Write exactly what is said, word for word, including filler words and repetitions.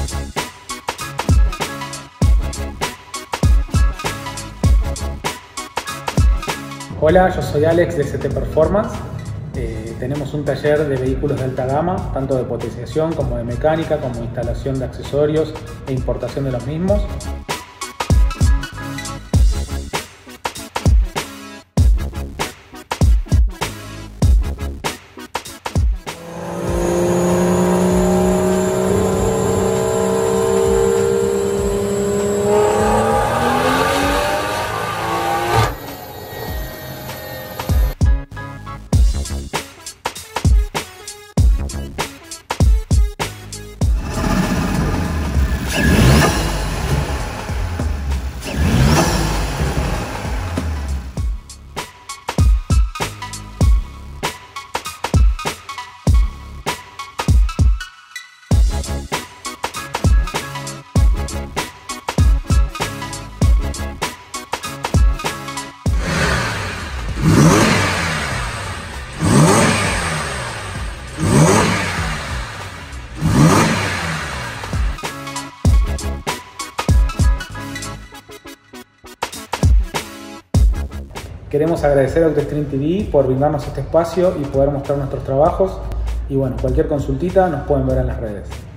Hola, yo soy Alex de C T Performance. Eh, tenemos un taller de vehículos de alta gama, tanto de potenciación como de mecánica, como instalación de accesorios e importación de los mismos. Queremos agradecer a AutoStream T V por brindarnos este espacio y poder mostrar nuestros trabajos. Y bueno, cualquier consultita nos pueden ver en las redes.